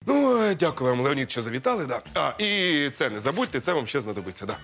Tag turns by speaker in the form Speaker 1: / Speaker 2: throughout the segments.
Speaker 1: Ну, дякую вам, Леонід, що завітали, да. А, і це не забудьте, це вам ще знадобиться, да.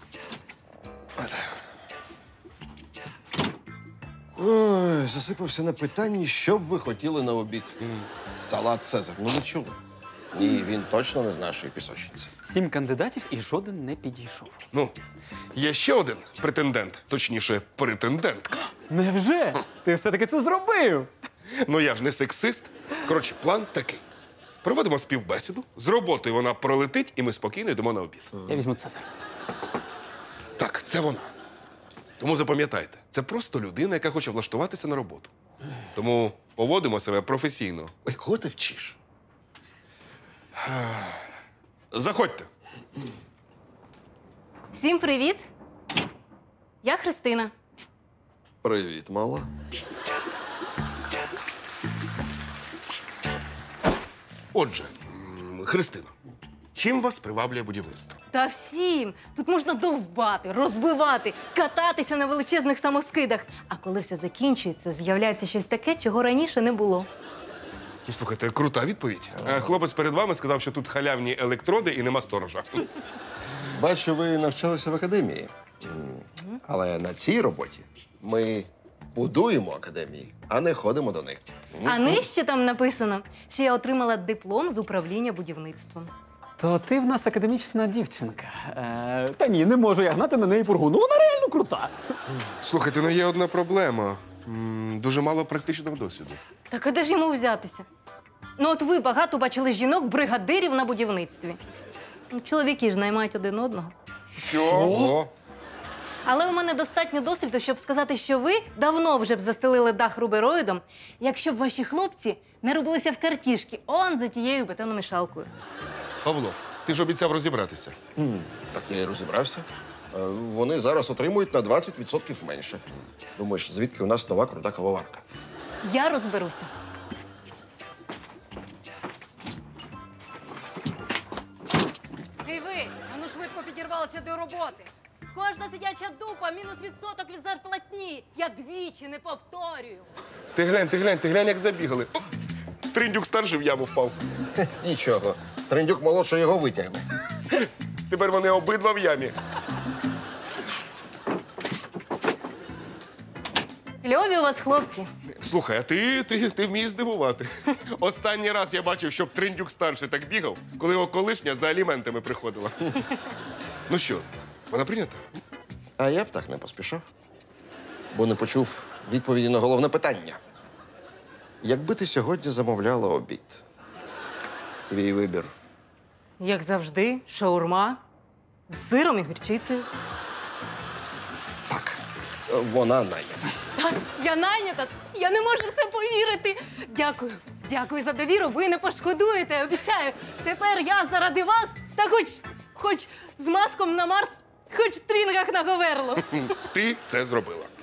Speaker 2: Ой, засипався на питанні, що б ви хотіли на обід. Салат Цезар, ну ви чули? Ні, він точно не з нашої пісочниці.
Speaker 3: 7 кандидатів і жоден не підійшов.
Speaker 1: Ну, є ще один претендент, точніше, претендентка.
Speaker 3: Невже? Ти все-таки це зробив?
Speaker 1: Ну, я ж не сексист. Коротше, план такий. Проводимо співбесіду, з роботою вона пролетить, і ми спокійно йдемо на обід.
Speaker 3: Я візьму Цезар.
Speaker 1: Так, це вона. Тому запам'ятайте, це просто людина, яка хоче влаштуватися на роботу. Тому поводимо себе професійно.
Speaker 2: Ой, кого ти вчиш?
Speaker 1: Заходьте.
Speaker 4: Всім привіт! Я Христина.
Speaker 2: Привіт, мала.
Speaker 1: Отже, Христина, чим вас приваблює будівництво?
Speaker 4: Та всім! Тут можна довбати, розбивати, кататися на величезних самоскидах. А коли все закінчується, з'являється щось таке, чого раніше не було.
Speaker 1: Ну, слухайте, крута відповідь. Хлопець перед вами сказав, що тут халявні електроди і нема сторожа.
Speaker 2: Бачу, ви навчалися в академії. Але на цій роботі ми будуємо академії, а не ходимо до них.
Speaker 4: А нижче там написано, що я отримала диплом з управління будівництвом.
Speaker 3: То ти в нас академічна дівчинка. Та ні, не можу я гнати на неї пургу. Ну вона реально крута.
Speaker 1: Слухайте, ну є одна проблема. Дуже мало практичного досвіду.
Speaker 4: Так а де ж йому взятися? Ну от ви багато бачили жінок-бригадирів на будівництві. Ну, чоловіки ж наймають один одного.
Speaker 1: Що?
Speaker 4: Але у мене достатньо досвіду, щоб сказати, що ви давно вже б застелили дах рубероїдом, якщо б ваші хлопці не робилися в картішки он за тією бетономішалкою.
Speaker 1: Павло, ти ж обіцяв розібратися.
Speaker 2: Так я і розібрався. Вони зараз отримують на 20% менше. Думаєш, звідки у нас нова крута кавоварка?
Speaker 4: Я розберуся. І ви, ану швидко підірвалися до роботи. Кожна сидяча дупа мінус відсоток від зарплатні. Я двічі не повторюю.
Speaker 1: Ти глянь, як забігали. О, Триндюк старший в яму впав.
Speaker 2: Нічого. Трендюк молодший його витягне.
Speaker 1: Тепер вони обидва в ямі.
Speaker 4: Кльові у вас хлопці.
Speaker 1: Слухай, а ти вмієш здивувати. Останній раз я бачив, щоб Триндюк старший так бігав, коли його колишня за аліментами приходила. Ну що, вона прийнята?
Speaker 2: А я б так не поспішав, бо не почув відповіді на головне питання. Якби ти сьогодні замовляла обід? Твій вибір.
Speaker 4: Як завжди, шаурма з сиром і гірчицею.
Speaker 2: Так, вона найнята.
Speaker 4: Так, я найнята. Я не можу в це повірити. Дякую. Дякую за довіру. Ви не пошкодуєте, обіцяю. Тепер я заради вас, та хоч з маском на Марс, хоч в стрінгах на Говерло.
Speaker 1: Ти це зробила.